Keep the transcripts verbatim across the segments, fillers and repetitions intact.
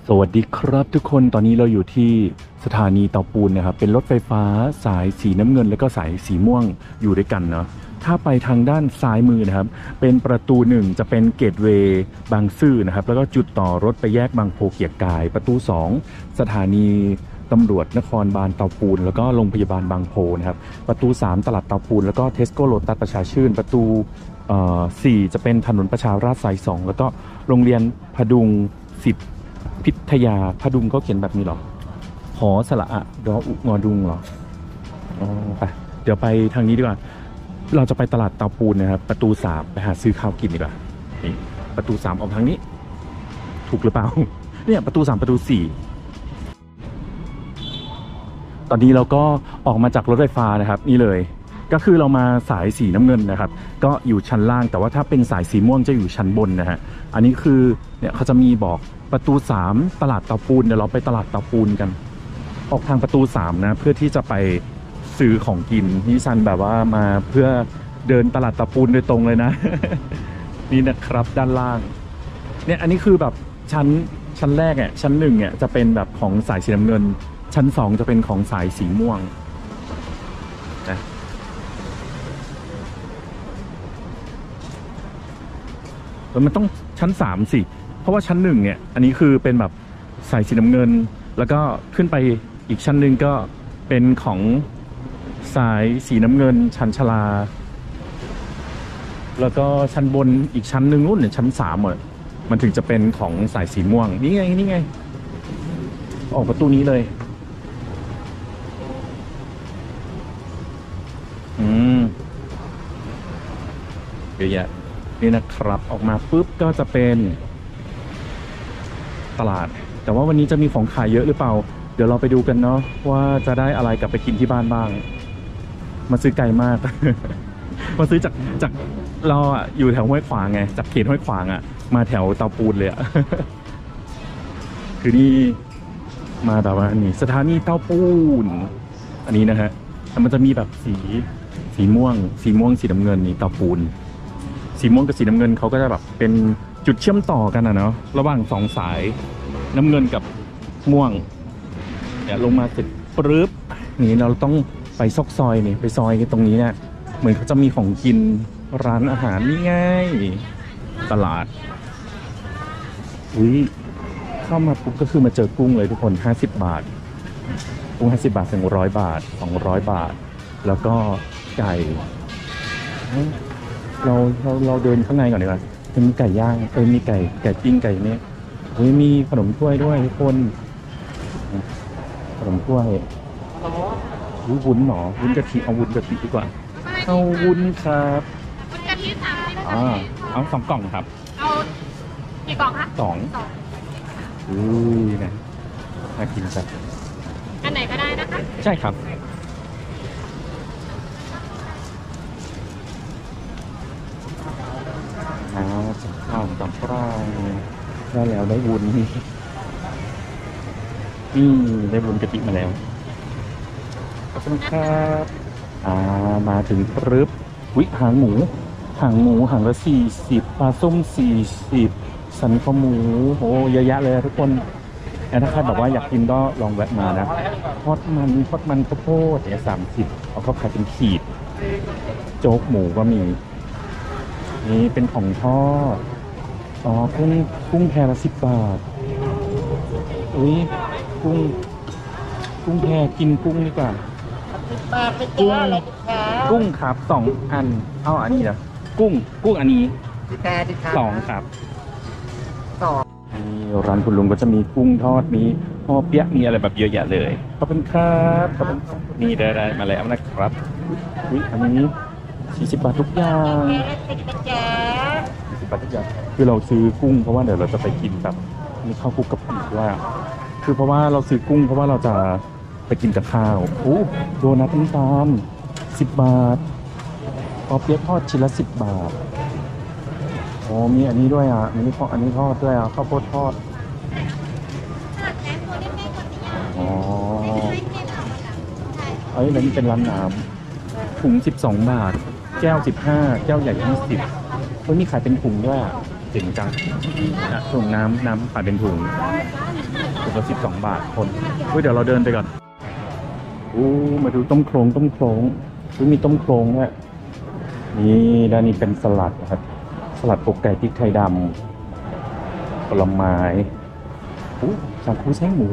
สวัสดีครับทุกคนตอนนี้เราอยู่ที่สถานีเตาปูนนะครับเป็นรถไฟฟ้าสายสีน้ำเงินแล้วก็สายสีม่วงอยู่ด้วยกันเนาะถ้าไปทางด้านซ้ายมือนะครับเป็นประตูหนึ่งจะเป็นเกตเวย์บางซื่อนะครับแล้วก็จุดต่อรถไปแยกบางโพเกียรกายประตูสองสถานีตำรวจนครบาลเตาปูนแล้วก็โรงพยาบาลบางโพนะครับประตูสามตลาดเตาปูนแล้วก็เทสโก้โลตัสประชาชื่นประตูสี่จะเป็นถนนประชาราษฎร์สายสองแล้วก็โรงเรียนพดุงศิษย์พิทยาพดุงเขาเขียนแบบนี้หรอหอสระอะดออุงอดุงหรออ๋อไปเดี๋ยวไปทางนี้ดีกว่าเราจะไปตลาดเตาปูนนะครับประตูสามไปหาซื้อข้าวกินดีกว่านี่ประตูสามออกทางนี้ถูกหรือเปล่าเนี่ยประตูสามประตูสี่ตอนนี้เราก็ออกมาจากรถไฟฟ้านะครับนี่เลยก็คือเรามาสายสีน้ำเงินนะครับก็อยู่ชั้นล่างแต่ว่าถ้าเป็นสายสีม่วงจะอยู่ชั้นบนนะฮะอันนี้คือเนี่ยเขาจะมีบอกประตูสามตลาดเตาปูนเดี๋ยวเราไปตลาดเตาปูนกันออกทางประตูสามนะเพื่อที่จะไปซื้อของกินนี่ซันแบบว่ามาเพื่อเดินตลาดเตาปูนโดยตรงเลยนะ นี่นะครับด้านล่างเนี่ยอันนี้คือแบบชั้นชั้นแรกอ่ะชั้นหนึ่งเนี่ยจะเป็นแบบของสายสีน้ำเงินชั้นสองจะเป็นของสายสีม่วงนะแล้วมันต้องชั้นสามสิเพราะว่าชั้นหนึ่งเนี่ยอันนี้คือเป็นแบบสายสีน้ำเงินแล้วก็ขึ้นไปอีกชั้นหนึ่งก็เป็นของสายสีน้ำเงินชั้นชลาแล้วก็ชั้นบนอีกชั้นหนึ่งนู่นเนี่ยชั้นสามอ่ะมันถึงจะเป็นของสายสีม่วงนี่ไงนี่ไงออกประตูนี้เลยอืมเยอะแยะนี่นะครับออกมาปุ๊บก็จะเป็นตลาดแต่ว่าวันนี้จะมีของขายเยอะหรือเปล่าเดี๋ยวเราไปดูกันเนาะว่าจะได้อะไรกลับไปกินที่บ้านบ้างมาซื้อไก่มาก มาซื้อจากจากเราอะอยู่แถวห้วยขวางไงจากเขตห้วยขวางอะมาแถวเตาปูนเลยอะ คือนี่มาแบบว่านี่สถานีเตาปูนอันนี้นะฮะมันจะมีแบบสีสีม่วงสีม่วงสีน้ำเงินนี่เตาปูนสีม่วงกับสีน้ำเงินเขาก็จะแบบเป็นจุดเชื่อมต่อกันนะเนาะระหว่างสองสายน้ำเงินกับม่วงเดี๋ยวลงมาเสร็จปึ๊บนี่เราต้องไปซอกซอยนี่ไปซอยกันตรงนี้เนี่ยเหมือนเขาจะมีของกินร้านอาหารนี่ไงตลาดอุ้ยเข้ามาปุ๊บก็คือมาเจอกุ้งเลยทุกคนห้าสิบบาทกุ้งห้าสิบบาทถึงร้อยบาทสองร้อยบาทแล้วก็ไก่เราเราเราเดินข้างในก่อนดีกว่ามีไก่ย่างเออมีไก่ไก่ปิ้งไก่เนี่ยเฮ้ยมีขนมถ้วยด้วยทุกคนขนมถ้วยวุ้นหนอวุ้นกะทิเอาวุ้นกะทิดีกว่าเอาวุ้นครับวุ้นกะทิสามสิบอ่าเอาสองกล่องครับเอากี่กล่องคะสองอุ้ยนะน่ากินจัดอันไหนก็ได้นะคะใช่ครับอ่าสองกล่องสองกล่องได้แล้วได้วุ้นอืมได้วุ้นกะทิมาแล้วขอบคุณครับอ่ามาถึงปึ๊บวิหางหมูหางหมูหางละสี่สิบปลาส้มสี่สิบสันคอหมูโอ้เยอะแยะเลยทุกคนถ้าใครบอกว่าอยากกินก็ลองแวะมานะทอดมันทอดมันข้าวโพดเนี่ยสามสิบเอาเขาขายเป็นขีดโจ๊กหมูก็มีนี่เป็นของทอดอ๋อกุ้งกุ้งแพละสิบบาทอุ้ยกุ้งกุ้งแพกินกุ้งดีกว่ากุ้งกุ้งครับสองอันเอาอันนี้นะกุ้งกุ้งอันนี้สองครับสองนี่ร้านคุณลุงก็จะมีกุ้งทอดมีพอเปี๊ยะมีอะไรแบบเยอะแยะเลยขอบคุณครับขอบคุณนี่ได้ได้มาแล้วนะครับอุ้ยอันนี้สี่สิบบาททุกอย่างสี่สิบบาททุกอย่างคือเราซื้อกุ้งเพราะว่าเดี๋ยวเราจะไปกินแบบมีข้าวคลุกกะปิด้วยคือเพราะว่าเราซื้อกุ้งเพราะว่าเราจะไปกินกับข้าวโอ้โดนัทน้ำตาลสิบบาทพอเปี๊ยะทอดชิ้นละสิบบาทโอ้มีอันนี้ด้วยอ่ะอันนี้ทอดอันนี้ทอดด้วยอ่ะข้าวโพดทอดอ๋อเอ้ยนั่นเป็นร้านน้ำถุงสิบสองบาทแก้วสิบห้าแก้วใหญ่ยี่สิบเฮ้ยมีขายเป็นถุงด้วยอ่ะเจ๋งจังถุงน้ำน้ำขายเป็นถุงถุงละสิบสองบาทคนเฮ้ยเดี๋ยวเราเดินไปก่อนอู้มาดูต้มโครงต้มโครงอุ้ยมีต้มโครงด้วยนี่ด้านนี้เป็นสลัดนะครับสลัดอกไก่พริกไทยดำผลไม้อู้สาคูไส้หมู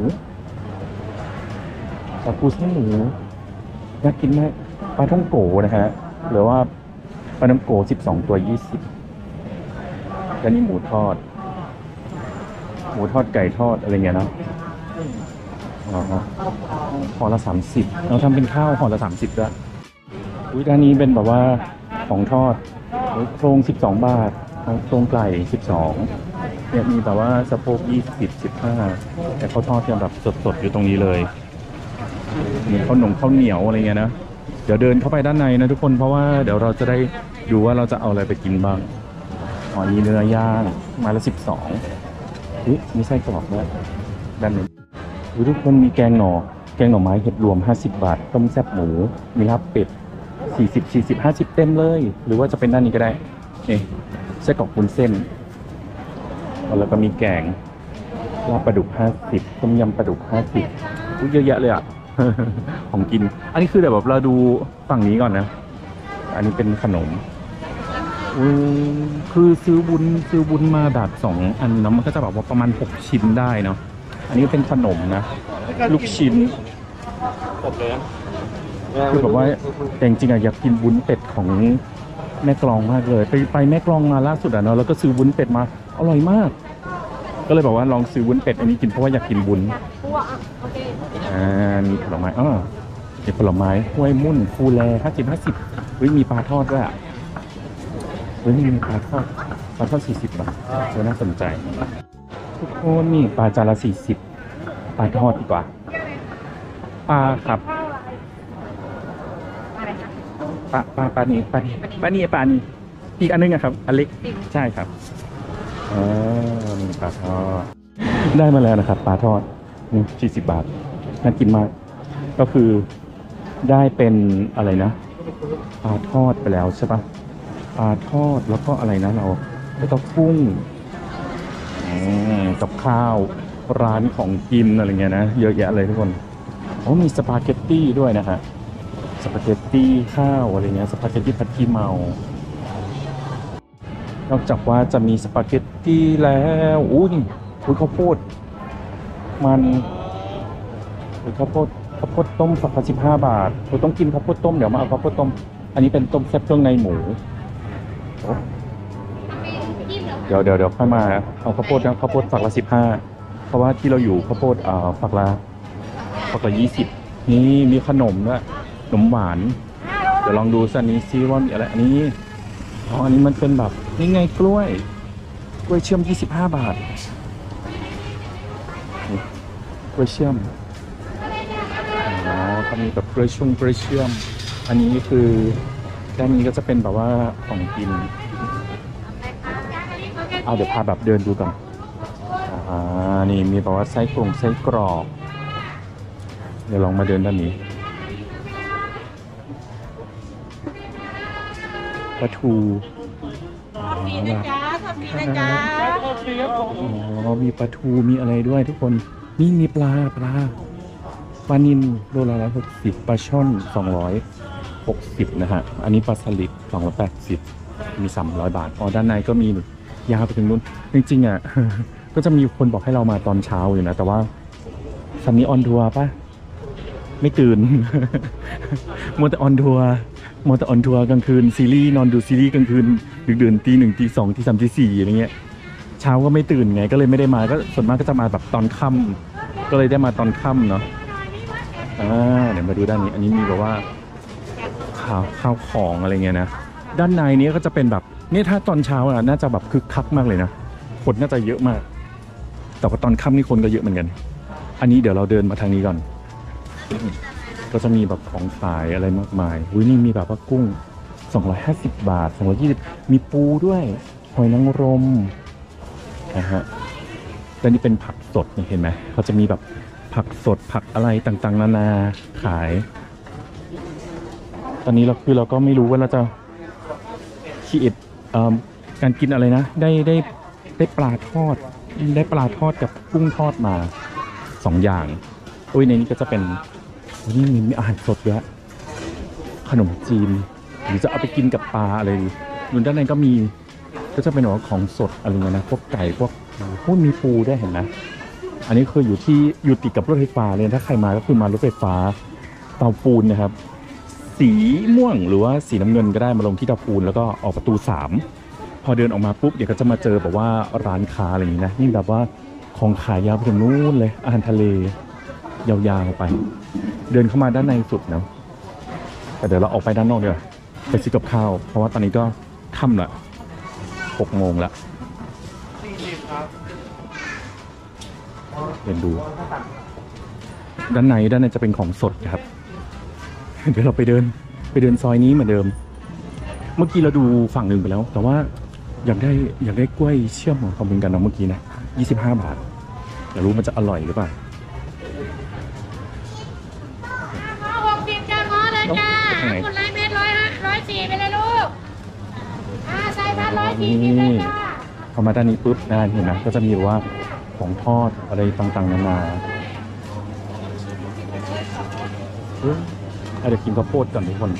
สาคูไส้หมูน่ากินมากปลาท่องโกนะฮะหรือว่าปลาท่องโกสิบสองตัวยี่สิบด้านนี้หมูทอดหมูทอดไก่ทอดอะไรเงี้ยเนาะอ๋อห่อละสามสิบเราทำเป็นข้าวห่อละสามสิบด้วยอุ้ยด้านนี้เป็นแบบว่าของทอดโครงสิบสองบาทโครงไก่สิบสองเนี่ยมีแบบว่าสะโพกยี่สิบสิบห้าแต่เขาทอดกันแบบสดๆอยู่ตรงนี้เลยเหมือนข้าวหนงข้าวเหนียวอะไรเงี้ยนะเดี๋ยวเดินเข้าไปด้านในนะทุกคนเพราะว่าเดี๋ยวเราจะได้ดูว่าเราจะเอาอะไรไปกินบ้างอ๋อมีเนื้อย่างไมาละสิบสองอุ๊ยมีไส้กรอกด้วยด้านนี้ทุกคนมีแกงหน่อแกงหน่อไม้เห็ดรวมห้าสิบบาทต้มแซ่บหมูมีลาบเป็ดสี่สิบ สี่สิบ ห้าสิบเต็มเลยหรือว่าจะเป็นด้านนี้ก็ได้นี่ไส้กรอกวุ้นเส้นแล้วก็มีแกงลาบปลาดุกห้าสิบต้มยำปลาดุกห้าสิบอุ๊ยเยอะแยะเลยอ่ะ ของกินอันนี้คือแบบเราดูฝั่งนี้ก่อนนะอันนี้เป็นขนมอือคือซื้อบุญซื้อบุญมาแบบสองอันเนาะมันก็จะแบบว่าประมาณหกชิ้นได้เนาะอันนี้เป็นขนมนะลูกชิ้นคือแบบว่าแต่จริงๆอะอยากกินวุ้นเป็ดของแม่กลองมากเลยไปไปแม่กลองมาล่าสุดอะเนาะแล้วก็ซื้อวุ้นเป็ดมาอร่อยมากก็เลยบอกว่าลองซื้อวุ้นเป็ดอันนี้กินเพราะว่าอยากกินวุ้นอ่ามีผลไม้อ้อมีผลไม้ห้วยมุ่นฟูแลห้าสิบห้าสิบเฮ้ยมีปลาทอดด้วยอะเฮ้ยมีปลาทอดปลาทอดสี่สิบบาทเออน่าสนใจทุกคนนี่ปลาจานละสี่สิบปลาทอดดีกว่าปลาครับปลาปลาปลานี้ปลานี้ปลานี้ปลานี้อีกอันนึงอะครับอันเล็กใช่ครับอ๋อมีปลาทอดได้มาแล้วนะครับปลาทอดนี่สี่สิบบาทน่ากินมากก็คือได้เป็นอะไรนะปลาทอดไปแล้วใช่ปะปลาทอดแล้วก็อะไรนะเราแล้วก็กุ้งกับข้าวร้านของกินอะไรเงี้ยนะเยอะแยะเลยทุกคนโอ้มีสปาเกตตี้ด้วยนะฮะสปาเกตตี้ข้าวอะไรเงี้ยสปาเกตตี้ผัดขี้เมานอกจากว่าจะมีสปาเกตตี้แล้วอู้นี่อุ้ยข้าวโพดมันอุ้ยข้าวโพดข้าวโพดต้มฝักละสิบห้าบาทเราต้องกินข้าวโพดต้มเดี๋ยวมาเอาข้าวโพดต้มอันนี้เป็นต้มแซ่บเครื่องในหมูเดี๋ยวเดี๋ยวเดี๋ยวค่อยมาเอาข้าวโพดนะข้าวโพดฝักละสิบห้าเพราะว่าที่เราอยู่ข้าวโพดอ่าฝักละฝักละยี่สิบนี่มีขนมด้วยขนมหวานเดี๋ยวลองดูสักนี้ซิว่ามีอะไรอันนี้อ๋ออันนี้มันเป็นแบบนี่ไงกล้วยกล้วยเชื่อมยี่สิบห้าบาทกล้วยเชื่อมอ๋อก็มีแบบกล้วยชุ่มกล้วยเชื่อมอันนี้คือด้านนี้ก็จะเป็นแบบว่าของกินเอาเดี๋ยวพาแบบเดินดูก่อนอ่านี่มีแบบว่าไส้กรงไส้กรอกเดี๋ยวลองมาเดินด้านนี้ปลาทูอ๋อมีนะจ๊ะทำมีนะจ๊ะอ๋อมีปลาทูมีอะไรด้วยทุกคนนี่มีปลาปลาปลานิลโลละร้อยหกสิบปลาช่อนสองร้อยหกสิบนะฮะอันนี้ปลาสลิดสองร้อยแปดสิบมีสามร้อยบาทอ๋อด้านในก็มียาวไปถึงนู้นจริงๆอ่ะ ก็จะมีคนบอกให้เรามาตอนเช้าอยู่นะแต่ว่าซันนี้ออนทัวร์ป่ะไม่ตื่น มัวแต่ออนทัวร์มัวแต่ออนทัวร์กลางคืนซีรีส์นอนดูซีรีส์กลางคืนดึกดื่นตีหนึ่งตีสองตีสามตีสี่อะไรเงี้ยเช้าก็ไม่ตื่นไงก็เลยไม่ได้มาก็ส่วนมากก็จะมาแบบตอนค่ำก็เลยได้มาตอนค่ำเนาะอ่าเดี๋ยวมาดูด้านนี้อันนี้มีแบบว่าข้าวข้าวของอะไรเงี้ยนะด้านในนี้ก็จะเป็นแบบนี่ถ้าตอนเช้าอ่ะน่าจะแบบคึกคักมากเลยนะคนน่าจะเยอะมากแต่ว่าตอนค่ำนี่คนก็เยอะเหมือนกันอันนี้เดี๋ยวเราเดินมาทางนี้ก่อนก็จะมีแบบของขายอะไรมากมายอุ้ยนี่มีแบบว่ากุ้งสองร้อยห้าสิบบาทสองร้อยยี่สิบมีปูด้วยหอยนางรมนะฮะแล้วนี่เป็นผักสดเห็นไหมเขาจะมีแบบผักสดผักอะไรต่างๆนานาขายตอนนี้เราคือเราก็ไม่รู้ว่าเราจะคีเอทการกินอะไรนะได้ได้ได้ปลาทอดได้ปลาทอดกับกุ้งทอดมาสองอย่างอุ้ยในนี้ก็จะเป็นนี่มีมีอาหารสดด้วยขนมจีนหรือจะเอาไปกินกับปลาอะไรดูด้านในก็มีก็จะเป็นแบบว่าของสดอะไรเงี้ยนะพวกไก่พวกพวกมีปูได้เห็นนะอันนี้คืออยู่ที่อยู่ติดกับรถไฟฟ้าเลยถ้าใครมาก็คือมารถไฟฟ้าเตาปูนนะครับสีม่วงหรือว่าสีน้ำเงินก็ได้มาลงที่เตาปูนแล้วก็ออกประตูสามพอเดินออกมาปุ๊บเดี๋ยวก็จะมาเจอแบบว่าร้านค้าอะไรอย่างนี้นะนี่แบบว่าของขายยาวไปถึงนู้นเลยอาหารทะเลยาวๆไปเดินเข้ามาด้านในสุดนะแต่เดี๋ยวเราออกไปด้านนอกเดี๋ยวไปซื้อกับข้าวเพราะว่าตอนนี้ก็ค่ำละหกโมงละเดินดูด้านในด้านในจะเป็นของสดครับเดี๋ยวเราไปเดินไปเดินซอยนี้เหมือนเดิมเมื่อกี้เราดูฝั่งหนึ่งไปแล้วแต่ว่าอยากได้อยากได้กล้วยเชื่อมของเขาเหมือนกันนะเมื่อกี้นะยี่สิบห้าบาทอยากรู้มันจะอร่อยหรือเปล่าหกสิบจ้าง้อเลยจ้าคุณไรเม็ดร้อยฮะร้อยสี่ไปเลยลูกอ่าใส่พันร้อยสี่สิบเลยจ้าพอมาด้านนี้ปุ๊บนะเห็นไหมก็จะมีว่าของทอดอะไรต่างๆนานาเดี๋ยวกินข้าวโพดก่อนทุกคน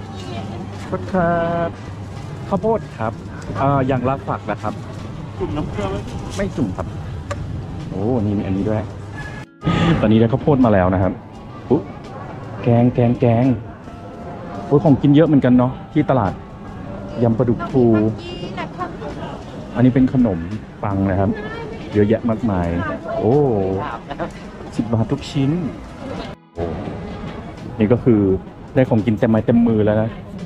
ครับข้าวโพดครับอ่าอย่างละฝักนะครับจุ่มน้ำเกลือไม่จุ่มครับโอ้นี่มีอันนี้ด้วยตอนนี้ได้ข้าวโพดมาแล้วนะครับอุ๊แกงแกงแกงโอ้ของกินเยอะเหมือนกันเนาะที่ตลาดยำปลาดุกฟูอันนี้เป็นขนมปังนะครับเยอะแยะมากมายโอ้สิบบาททุกชิ้นโอ้นี่ก็คือได้ของกินเต็มไม้เต็มมือแล้วนะ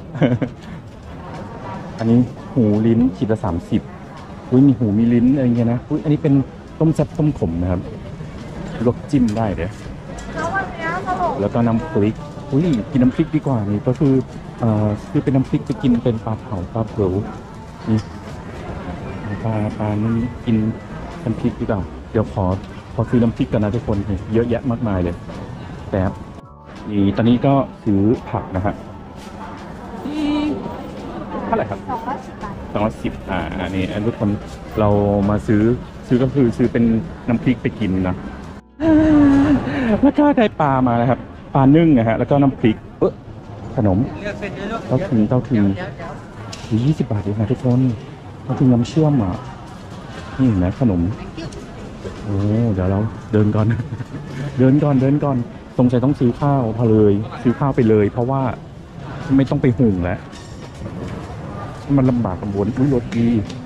อันนี้หูลิ้นขีดละสามสิบอุ้ยมีหูมีลิ้นอะไรเงี้ยนะอุ้ยอันนี้เป็นต้มแซ่บต้มขมนะครับลวกจิ้มได้เด้อแล้วก็น้ำพริกอุ้ยกินน้ำพริกดีกว่านี่ก็คือเอ่อคือเป็นน้ำพริกจะกินเป็นปลาเผาปลาเผานี่ปลาปลานี่กินน้ำพริกดีกว่าเดี๋ยวขอขอซื้อน้ำพริกกันนะทุกคนเยอะแยะมากมายเลยแต่นี่ตอนนี้ก็ซื้อผักนะฮะเท่าไหร่ครับสองร้อยสิบบาทสองร้อยสิบอ่าอันนี้ทุกคนเรามาซื้อซื้อก็คือซื้อเป็นน้ำพริกไปกินนะแล้วก็ได้ปลามานะครับปลานึ่งนะฮะแล้วก็น้ำพริกเออขนมเต้าถึงเต้าถึงยี่สิบบาทเองนะทุกคนเต้าถึงน้ำเชื่อมอ่ะนี่เห็นไหมขนมโอ้เดี๋ยวเราเดินก่อนเดินก่อนเดินก่อนสงสัยต้องซื้อข้าวพอเลยซื้อข้าวไปเลยเพราะว่าไม่ต้องไปหุงแล้วมันลำบากลำบนอุ้ยรถดี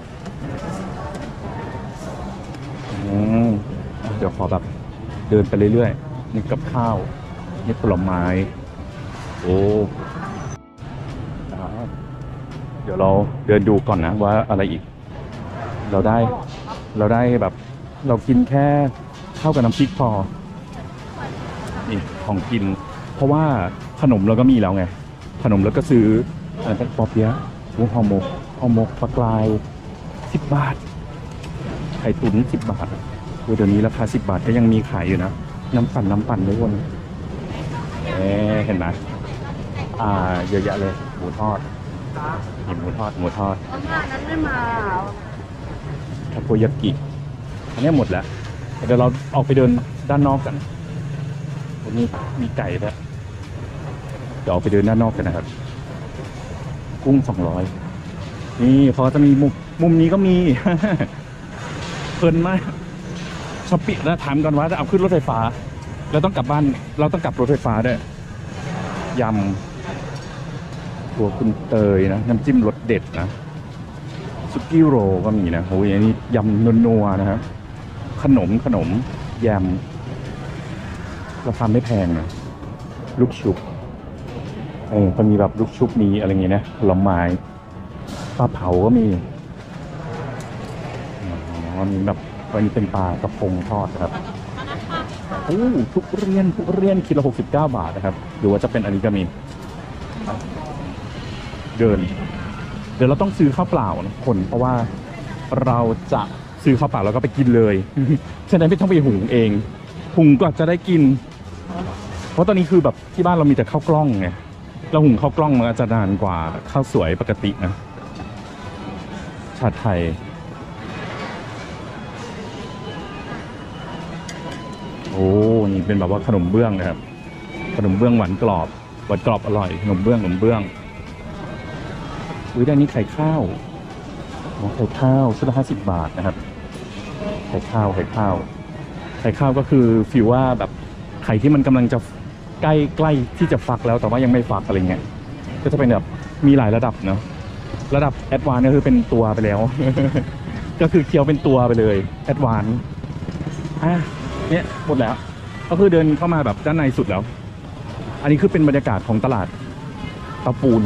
อืมเดี๋ยวขอแบบเดินไปเรื่อยๆนี่กับข้าวนี่ผลไม้โอ้เดี๋ยวเราเดินดูก่อนนะว่าอะไรอีกเราได้เราได้แบบเรากินแค่ข้าวกับน้ำพริกพอนี่ของกินเพราะว่าขนมเราก็มีแล้วไงขนมแล้วก็ซื้ออะไรเป็นปอเปี๊ยะวุ้นห่อหมกห่อหมกปลากรายสิบบาทไข่ตุ๋นสิบบาทเดี๋ยวนี้ราคาสิบบาทก็ยังมีขายอยู่นะน้ำปั่นน้ำปั่นด้วยคนเอ๊เห็นไหมอ่าเยอะแยะเลยหมูทอดหมูทอดหมูทอดนั้นไม่มาทาโกยากิอันนี้หมดแล้วเดี๋ยวเราออกไปเดินด้านนอกกันตรงนี้มีไก่ด้วยเดี๋ยวออกไปเดินด้านนอกกันนะครับกุ้งสองร้อยนี่พอจะมีมุมมุมนี้ก็มี เพลินมากช้อปปิ้งแล้วถามก่อนว่าจะเอาขึ้นรถไฟฟ้าแล้วต้องกลับบ้านเราต้องกลับรถไฟฟ้าด้วยยำตัวคุณเตยนะน้ำจิ้มรสเด็ดนะซุกี้โรก็มีนะโอ้ยอันนี้ยำนัวๆนะครับขนมขนมยำราคาไม่แพงนะลูกชุบเออมันมีแบบลูกชุบมีอะไรเงี้ยนะผลไม้ปลาเผาก็มีอ๋อมีแบบวันนี้เป็นปลากระพงทอดนะครับโอ้ทุกเรียนทุกเรียนคิดละหกสิบเก้าบาทนะครับหรือว่าจะเป็นอันนี้ก็มีเดินเดี๋ยวเราต้องซื้อข้าวเปล่านะคนเพราะว่าเราจะซื้อข้าวเปล่าแล้วก็ไปกินเลยฉะนั้นไม่ต้องไปหุงเองหุงก็จะได้กินเพราะตอนนี้คือแบบที่บ้านเรามีแต่ข้าวกล้องไงเราหุงข้าวกล้องมันอาจจะนานกว่าข้าวสวยปกตินะชาไทยโอ้นี่เป็นแบบว่าขนมเบื้องนะครับขนมเบื้องหวานกรอบหวานกรอบอร่อยขนมเบื้องขนมเบื้องอุ้ยด้านนี้ไข่ข้าวอ๋อไข่ข้าวชุดละห้าสิบบาทนะครับไข่ข้าวไข่ข้าวไข่ข้าวก็คือฟีลว่าแบบไข่ที่มันกำลังจะใกล้ใกล้ที่จะฟักแล้วแต่ว่ายังไม่ฟักอะไรเงี้ยก็จะเป็นแบบมีหลายระดับเนาะระดับแอดวานซ์ก็คือเป็นตัวไปแล้ว ก็คือเคี้ยวเป็นตัวไปเลยแอดวานซ์อ่ะเนี่ยหมดแล้วก็คือเดินเข้ามาแบบด้านในสุดแล้วอันนี้คือเป็นบรรยากาศของตลาดเตาปูน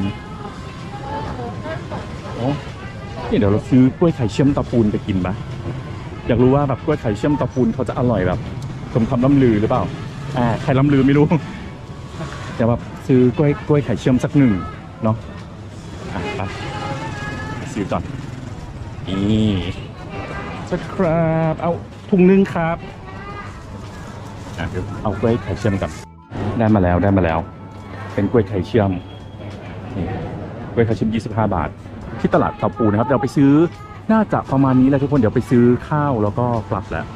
อ๋อนี่เดี๋ยวเราซื้อกล้วยไข่เชื่อมเตาปูนไปกินปะอยากรู้ว่าแบบกล้วยไข่เชื่อมเตาปูนเขาจะอร่อยแบบสมคำล่ำลือหรือเปล่าอ่าใครล่ำลือไม่รู้แต่แบบซื้อกล้วยกล้วยไข่เชื่อมสักหนึ่งเนาะอ่ะไปซื้อก่อนนี่สักครับเอาถุงนึงครับอ่ะเดี๋ยวเอากล้วยไข่เชื่อมกันได้มาแล้วได้มาแล้วเป็นกล้วยไข่เชื่อมนี่กล้วยไข่เชื่อมยี่สิบห้าบาทที่ตลาดเตาปูนะครับเดี๋ยวไปซื้อน่าจะประมาณนี้แหละทุกคนเดี๋ยวไปซื้อข้าวแล้วก็กลับแล้ว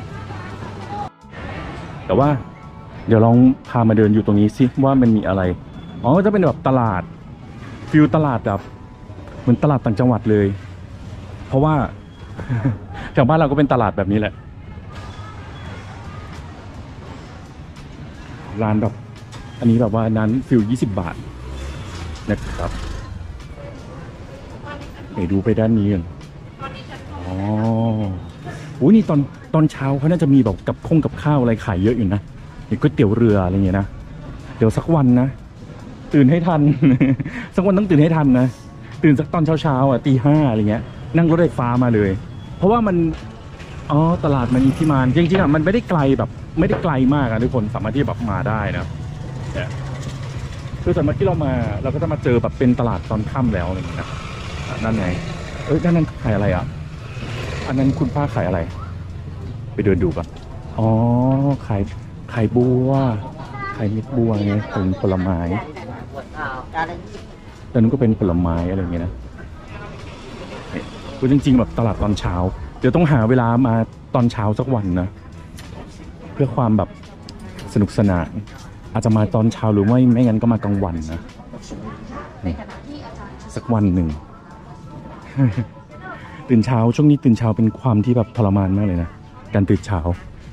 แต่ว่าเดี๋ยวลองพามาเดินอยู่ตรงนี้สิว่ามันมีอะไรอ๋อจะเป็นแบบตลาดฟิลตลาดแบบเหมือนตลาดต่างจังหวัดเลยเพราะว่า แถวบ้านเราก็เป็นตลาดแบบนี้แหละร้านแบบอันนี้แบบว่านั้นฟิลยี่สิบบาทนะครับเดี๋ยวดูไปด้านนี้กันอ๋ออุ้ยนี่ตอนตอนเช้าเขาน่าจะมีแบบกับคงกับข้าวอะไรขายเยอะอยู่นะอย่างก๋วยเตี๋ยวเรืออะไรเงี้ยนะเดี๋ยวสักวันนะตื่นให้ทัน สักวันต้องตื่นให้ทันนะตื่นสักตอนเช้าเช้าอ่ะตีห้าอะไรเงี้ยนั่งรถไฟฟ้ามาเลยเพราะว่ามันอ๋อตลาดมันอินทิมานจริงๆอ่ะมันไม่ได้ไกลแบบไม่ได้ไกลมากอ่ะทุกคนสามารถที่แบบมาได้นะเนี่ยคือสมมติที่เรามาเราก็จะมาเจอแบบเป็นตลาดตอนค่ำแล้วอะไรอย่างเงี้ยนั่นไงเอ้ยด้านนั้นขายอะไรอ่ะอันนั้นคุณป้าขายอะไรไปเดินดูก่อนอ๋อขายขายบัวขายเม็ดบัวไงเป็นผลไม้แต่นู้นก็เป็นผลไม้อะไรอย่างเงี้ยนะคือจริงๆแบบตลาดตอนเช้าเดี๋ยวต้องหาเวลามาตอนเช้าสักวันนะเพื่อความแบบสนุกสนานอาจจะมาตอนเช้าหรือไม่ไม่งั้นก็มากลางวันนะนี่สักวันหนึ่ง ตื่นเช้าช่วงนี้ตื่นเช้าเป็นความที่แบบทรมานมากเลยนะการตื่นเช้า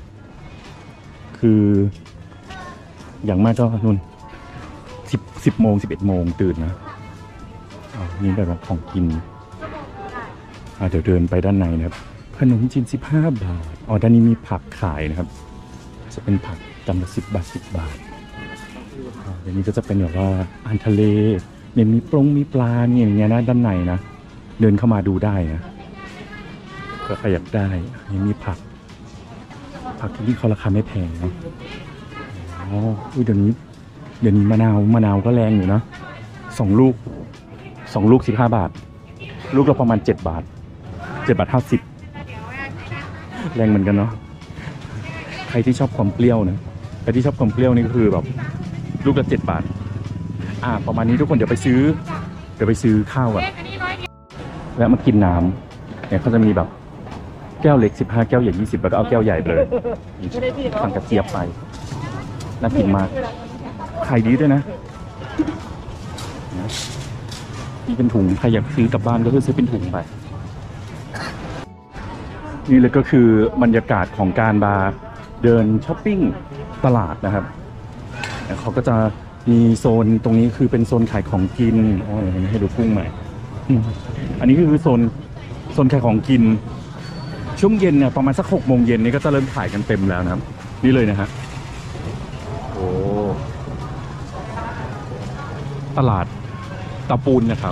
คืออย่างมากก็นู่นสิบสิบโมงสิบเอ็ดโมงตื่นนะอ๋อนี่แบบของกินอ่ะเดี๋ยวเดินไปด้านในนะครับขนมจีนสิบห้าบาทอ๋อด้านนี้มีผักขายนะครับจะเป็นผักจำละสิบบาทสิบบาทเดี๋ยวนี้ก็จะเป็นแบบว่าอาหารทะเลเนี่ยมีปลงมีปลาเนี่ยอย่างเงี้ยนะด้านในนะเดินเข้ามาดูได้นะก็ใครอยากได้ยังมีผักผักที่เขาราคาไม่แพงเนาะอ๋ออุ้ยเดี๋ยวนี้เดี๋ยวนี้มะนาวมะนาวก็แรงอยู่นะสองลูกสองลูกสิบห้าบาทลูกละประมาณเจ็ดบาทเจ็ดบาทห้าสิบแรงเหมือนกันเนาะใครที่ชอบความเปรี้ยวนะใครที่ชอบความเปรี้ยวนี่ก็คือแบบลูกละเจ็ดบาทอ่าประมาณนี้ทุกคนเดี๋ยวไปซื้อเดี๋ยวไปซื้อข้าวก่อนแล้วมากินน้ำเนี่ยเขาจะมีแบบแก้วเล็กสิบห้าแก้วใหญ่ยี่สิบแล้วก็เอาแก้วใหญ่ไปเลยสั่งกระเจี๊ยบไปน่ากินมากขายดีด้วยนะนี่เป็นถุงใครอยากซื้อกลับบ้านก็คือซื้อเป็นถุงไปนี่เลยก็คือบรรยากาศของการมาเดินช้อปปิ้งตลาดนะครับเขาก็จะมีโซนตรงนี้คือเป็นโซนขายของกินอ๋อให้ดูกุ้งใหม่อันนี้คือโซนโซนขายของกินช่วงเย็นเนี่ยประมาณสักหกโมงเย็นนี่ก็จะเริ่มขายกันเต็มแล้วนะครับนี่เลยนะฮะโอ้ตลาดตะปูนนะครับ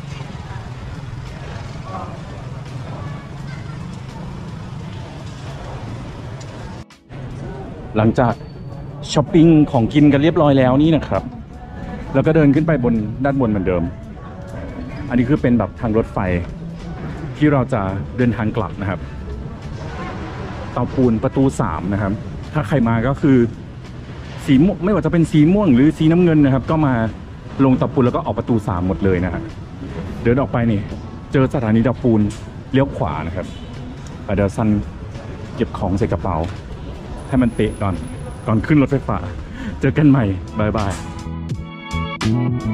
หลังจากช้อปปิ้งของกินกันเรียบร้อยแล้วนี่นะครับแล้วก็เดินขึ้นไปบนด้านบนเหมือนเดิมอันนี้คือเป็นแบบทางรถไฟที่เราจะเดินทางกลับนะครับเตาปูนประตูสามนะครับถ้าใครมาก็คือสีม่วงไม่ว่าจะเป็นสีม่วงหรือสีน้ำเงินนะครับก็มาลงเตาปูนแล้วก็ออกประตูสามหมดเลยนะฮะเดินออกไปนี่เจอสถานีเตาปูนเลี้ยวขวานะครับเดี๋ยวซันเก็บของใส่กระเป๋าให้มันเป๊ะก่อนก่อนก่อนขึ้นรถไฟฟ้า เจอกันใหม่ บ๊ายบาย